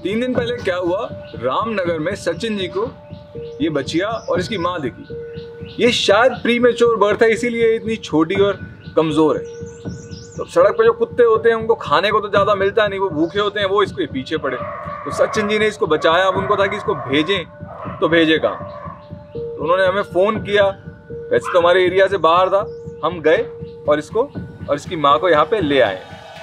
3 दिन पहले क्या हुआ, रामनगर में सचिन जी को ये बचिया और इसकी माँ दिखी। ये शायद प्रीमेच्योर बर्थ है, इसीलिए इतनी छोटी और कमजोर है। तो सड़क पर जो कुत्ते होते हैं उनको खाने को तो ज्यादा मिलता नहीं, वो भूखे होते हैं, वो इसके पीछे पड़े। तो सचिन जी ने इसको बचाया। अब उनको था कि इसको भेजें, तो भेजे कहाँ। तो उन्होंने हमें फोन किया। वैसे तो हमारे एरिया से बाहर था, हम गए और इसको और इसकी माँ को यहाँ पे ले आए।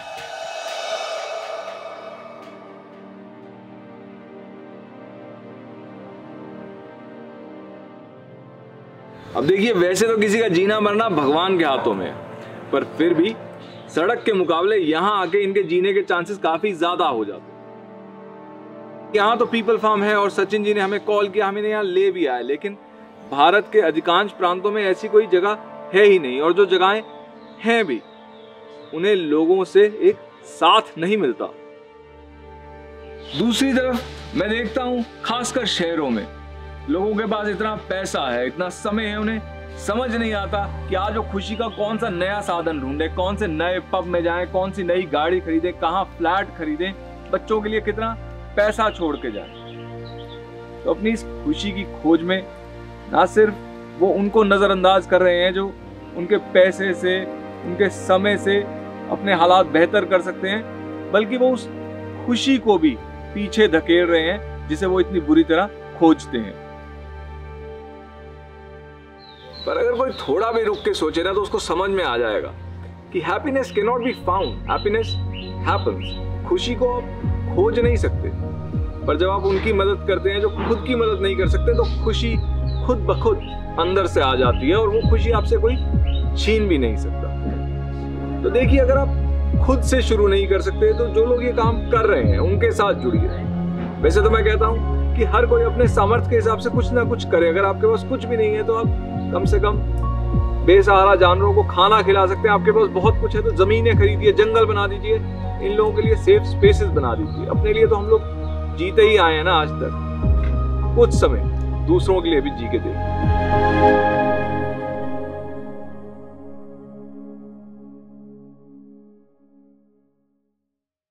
अब देखिए, वैसे तो किसी का जीना मरना भगवान के हाथों में है, पर फिर भी सड़क के मुकाबले यहाँ आके इनके जीने के चांसेस काफी ज्यादा हो जाते हैं। यहाँ तो पीपल फार्म है और सचिन जी ने हमें कॉल किया, हमें यहाँ ले भी आए, लेकिन भारत के अधिकांश प्रांतों में ऐसी कोई जगह है ही नहीं, और जो जगहें हैं भी उन्हें लोगों से एक साथ नहीं मिलता। दूसरी तरफ मैं देखता हूँ खासकर शहरों में लोगों के पास इतना पैसा है, इतना समय है, उन्हें समझ नहीं आता कि आज वो खुशी का कौन सा नया साधन ढूंढे, कौन से नए पब में जाएं, कौन सी नई गाड़ी खरीदें, कहाँ फ्लैट खरीदें, बच्चों के लिए कितना पैसा छोड़ के जाएं। तो अपनी इस खुशी की खोज में ना सिर्फ वो उनको नजरअंदाज कर रहे हैं जो उनके पैसे से, उनके समय से अपने हालात बेहतर कर सकते हैं, बल्कि वो उस खुशी को भी पीछे धकेल रहे हैं जिसे वो इतनी बुरी तरह खोजते हैं। पर अगर कोई थोड़ा भी रुक के सोचे ना तो उसको समझ में आ जाएगा कि happiness can not be found, happiness happens. खुशी को आप खोज नहीं सकते, पर जब आप उनकी मदद करते हैं जो खुद की मदद नहीं कर सकते, तो खुशी खुद ब खुद अंदर से आ जाती है और वो खुशी आपसे कोई छीन भी नहीं सकता। तो देखिए, अगर आप खुद से शुरू नहीं कर सकते तो जो लोग ये काम कर रहे हैं उनके साथ जुड़िए। वैसे तो मैं कहता हूँ कि हर कोई अपने सामर्थ्य के हिसाब से कुछ ना कुछ करे। अगर आपके पास कुछ भी नहीं है तो आप कम से कम बेसहारा जानवरों को खाना खिला सकते हैं। आपके पास बहुत कुछ है तो जमीनें खरीदिए, जंगल बना दीजिए, इन लोगों के लिए सेफ स्पेसेस बना दीजिए। अपने लिए तो हम लोग जीते ही आए हैं ना आज तक, कुछ समय दूसरों के लिए भी जी के देखिए।